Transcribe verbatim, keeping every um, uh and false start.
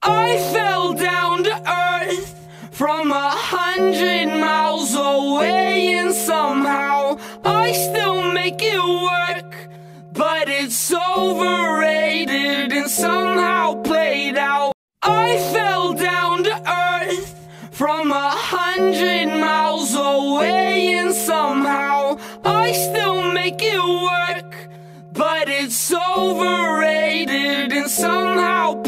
I fell down to earth from a hundred miles away, and somehow I still make it work. But it's overrated and somehow played out. I fell down to earth from a hundred miles away, and somehow I still make it work. But it's overrated and somehow